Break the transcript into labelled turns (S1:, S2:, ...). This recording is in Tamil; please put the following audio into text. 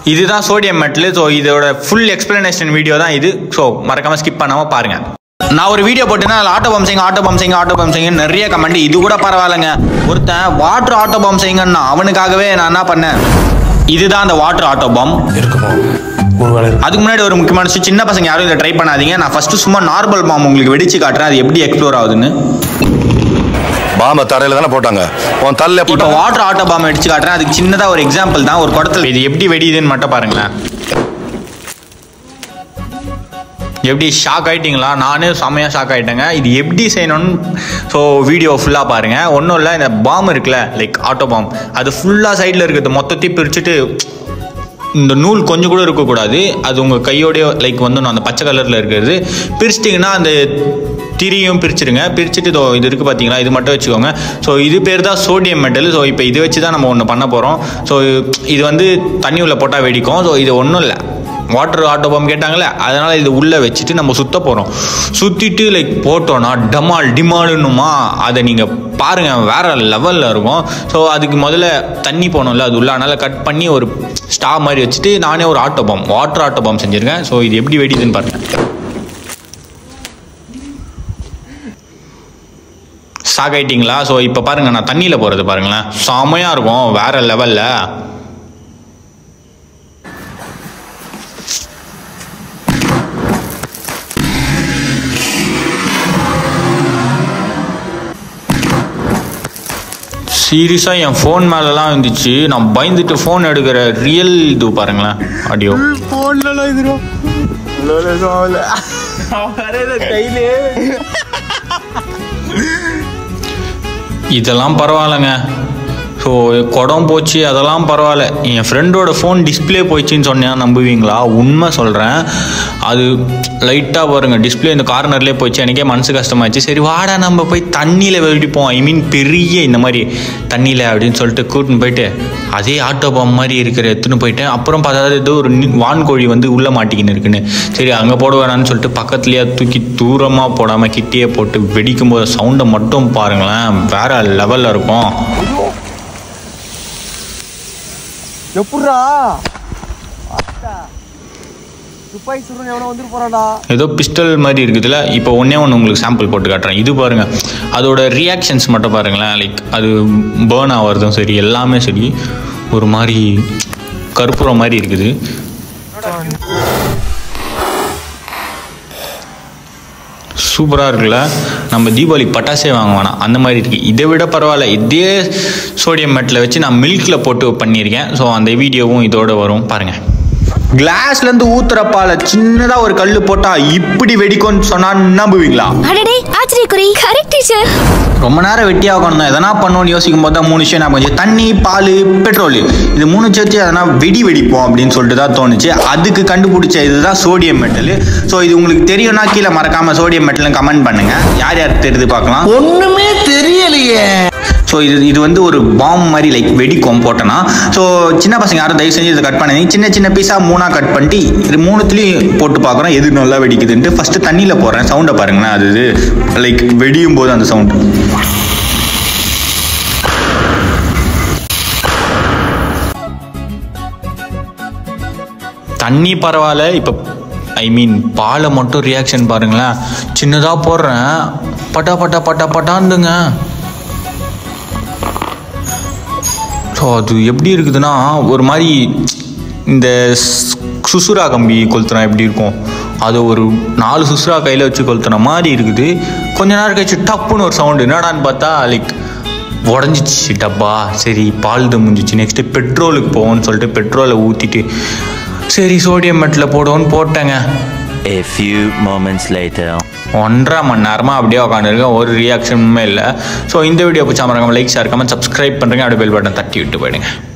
S1: இதுதான் சோடியம் மெட்டல். ஸோ இதோட ஃபுல் எக்ஸ்பிளனேஷன் வீடியோ தான் இது. ஸோ மறக்காமல் ஸ்கிப் பண்ணாமல் பாருங்கள். நான் ஒரு வீடியோ போட்டேன்னா அதில் ஆட்டோ பம்ப் செய்யுங்க நிறைய கமெண்ட். இது கூட பரவாயில்லைங்க. ஒருத்தன் வாட்டர் ஆட்டோ பம்ப் செய்யுங்கன்னா அவனுக்காகவே நான் என்ன பண்ணேன், இதுதான் அந்த வாட்டர் ஆட்டோ பம்ப் இருக்குமோ. அதுக்கு முன்னாடி ஒரு முக்கியமான விஷயம், சின்ன பசங்க யாரும் இதை ட்ரை பண்ணாதீங்க. நான் ஃபர்ஸ்ட் சும்மா நார்மல் பாம்பு உங்களுக்கு வெடிச்சு காட்டுறேன், அது எப்படி எக்ஸ்ப்ளோர் ஆகுதுன்னு.
S2: பாம்பை தரையில தானே போட்டாங்க,
S1: இப்போ வாட்டர் ஆட்டோ பாம்பை வெடிச்சு காட்டுறேன். அதுக்கு சின்னதாக ஒரு எக்ஸாம்பிள் தான், ஒரு குடத்தில் இது எப்படி வெடியுதுன்னு மட்டும் பாருங்களேன். எப்படி ஷாக் ஆகிட்டிங்களா? நானே செம்மையாக ஷாக் ஆகிட்டேங்க. இது எப்படி செய்யணும்னு ஸோ வீடியோ ஃபுல்லாக பாருங்கள். ஒன்றும் இல்லை, இந்த பாம்பு இருக்குல்ல, லைக் ஆட்டோ பாம்பு, அது ஃபுல்லாக சைடில் இருக்குது மொத்தத்தையும் பிரிச்சுட்டு இந்த நூல் கொஞ்சம் கூட இருக்கக்கூடாது, அது உங்கள் கையோடைய லைக் வந்து அந்த பச்சை கலரில் இருக்கிறது பிரிச்சிட்டிங்கன்னா அந்த திரியும் பிரிச்சுடுங்க. பிரிச்சுட்டு இது இருக்குது பார்த்தீங்களா, இது மட்டும் வச்சுக்கோங்க. ஸோ இது பேர் தான் சோடியம் மெட்டல். ஸோ இப்போ இது வச்சு தான் நம்ம ஒன்று பண்ண போகிறோம். ஸோ இது வந்து தண்ணி உள்ள போட்டால் வெடிக்கும். ஸோ இது ஒன்றும் இல்லை, வாட்டர் ஆட்டோ பம்ப் கேட்டாங்களே, அதனால் இது உள்ளே வச்சுட்டு நம்ம சுற்ற போகிறோம். சுற்றிட்டு லைக் போட்டோன்னா டிமாலுன்னுமா, அதை நீங்கள் பாருங்கள், வேறு லெவலில் இருக்கும். ஸோ அதுக்கு முதல்ல தண்ணி போகணும்ல அது உள்ள, அதனால் கட் பண்ணி ஒரு ஸ்டா மாதிரி வச்சுட்டு நானே ஒரு auto pump, water auto pump செஞ்சுருக்கேன். ஸோ இது எப்படி வெடிதுன்னு பாருங்கள். சாகாயிட்டிங்களா? ஸோ இப்போ பாருங்கள், நான் தண்ணியில் போகிறது பாருங்களேன், செமையாக இருக்கும், வேறு லெவலில். சீரியஸாக என் ஃபோன் மேலெலாம் இருந்துச்சு, நான் பயந்துட்டு ஃபோன் எடுக்கிற ரியல் இது பாருங்களேன், ஆடியோ ஃபோன்லாம் இது கையிலே. இதெல்லாம் பரவாயில்லைங்க. ஸோ குடம் போச்சு அதெல்லாம் பரவாயில்ல. என் ஃப்ரெண்டோட ஃபோன் டிஸ்பிளே போயிடுச்சின்னு சொன்னேன், நம்புவீங்களா? உண்மை சொல்கிறேன். அது லைட்டாக பாருங்கள், டிஸ்பிளே இந்த கார்னர்லேயே போயிடுச்சு. எனக்கே மனசு கஷ்டமாயிடுச்சு. சரி வாடா நம்ம போய் தண்ணியில் வெடிப்போம், ஐ மீன் பெரிய இந்த மாதிரி தண்ணியில் அப்படின்னு சொல்லிட்டு கூட்டின்னு போயிட்டு அதே ஆட்டோ பம்ப் மாதிரி இருக்கிற எடுத்துன்னு போயிட்டேன். அப்புறம் பார்த்தா ஏதோ ஒரு வான்கோழி வந்து உள்ளே மாட்டிக்கின்னு இருக்குன்னு, சரி அங்கே போட வேணான்னு சொல்லிட்டு பக்கத்துலேயே தூக்கி தூரமாக போடாமல் கிட்டேயே போட்டு வெடிக்கும் போது சவுண்டை மட்டும் பாருங்களேன், வேறு லெவலில் இருக்கும். ஏதோ பிஸ்டல் மாதிரி இருக்குதுல்ல. இப்போ ஒன்றே ஒன்று உங்களுக்கு சாம்பிள் போட்டு காட்டுறேன். இது பாருங்கள், அதோட ரியாக்ஷன்ஸ் மட்டும் பாருங்களேன். லைக் அது பேர்ன் ஆகிறதும் சரி, எல்லாமே சரி, ஒரு மாதிரி கற்பூரம் மாதிரி இருக்குது. சூப்பராக இருக்குல்ல. நம்ம தீபாவளி பட்டாசே வாங்க வேணாம், அந்த மாதிரி இருக்குது. இதை விட பரவாயில்ல, இதே சோடியம் மெட்டலை வச்சு நான் மில்கில் போட்டு பண்ணியிருக்கேன். ஸோ அந்த வீடியோவும் இதோடு வரும் பாருங்கள். கிளாஸ்லேருந்து ஊத்துற பால சின்னதாக ஒரு கல் போட்டால் இப்படி வெடிக்கும்னு சொன்னால் நம்புவீங்களா? ரொம்ப நேரம் வெட்டியாக உட்காந்து எதனா பண்ணணும்னு யோசிக்கும் போது தான் 3 விஷயம் நான் கொஞ்சம் தண்ணி, பால், பெட்ரோல், இது 3 சேர்த்து எதனா வெடிப்போம் அப்படின்னு சொல்லிட்டு தான் தோணுச்சு. அதுக்கு கண்டுபிடிச்ச இதுதான் சோடியம் மெட்டல். ஸோ இது உங்களுக்கு தெரியும்னா கீழே மறக்காமல் சோடியம் மெட்டல்னு கமெண்ட் பண்ணுங்கள். யார் யார் தெரிஞ்சு பார்க்கலாம். ஒன்றுமே தெரியலையே. ஸோ இது வந்து ஒரு பாம் மாதிரி லைக் வெடிக்கும் போட்டோன்னா. ஸோ சின்ன பசங்க யாரும் தயவு செஞ்சு இதை கட் பண்ணி சின்ன பீஸாக 3ஆக கட் பண்ணிட்டு இது 3த்துலேயும் போட்டு பார்க்குறோம் எது நல்லா வெடிக்குதுன்ட்டு. ஃபஸ்ட்டு தண்ணியில் போடுறேன், சவுண்டை பாருங்களேன். அது லைக் வெடியும் போது அந்த சவுண்டு. தண்ணி பரவாயில்ல, இப்போ ஐ மீன் பாலை மட்டும் ரியாக்ஷன் பாருங்களேன். சின்னதாக போடுறேன், பட்டாந்துங்க. ஸோ அது எப்படி இருக்குதுன்னா, ஒரு மாதிரி இந்த சுசுரா கம்பி கொளுத்துனா எப்படி இருக்கும், அது ஒரு 4 சுசுரா கையில் வச்சு கொளுத்துன மாதிரி இருக்குது. கொஞ்ச நேரம் கழிச்சு டப்புன்னு ஒரு சவுண்டு, என்னடான்னு பார்த்தா லைக் உடஞ்சிச்சு டப்பா. சரி பால் முடிஞ்சிச்சு, நெக்ஸ்ட்டு பெட்ரோலுக்கு போவோம்னு சொல்லிட்டு பெட்ரோலை ஊற்றிட்டு சரி சோடியம் மெட்டலில் போடுவோன்னு போட்டேங்க.
S3: A few moments later.
S1: 1.5 மணி நேரமாக அப்படியே உட்காந்துருக்கேன், ஒரு ரியாக்ஷனுமே இல்லை. ஸோ இந்த வீடியோ பிடிச்சா மறக்காம லைக், ஷேர், கமெண்ட், சப்ஸ்கிரைப் பண்ணுறேங்க. அப்படியே பெல் பட்டன் தட்டி விட்டு போயிடுங்க.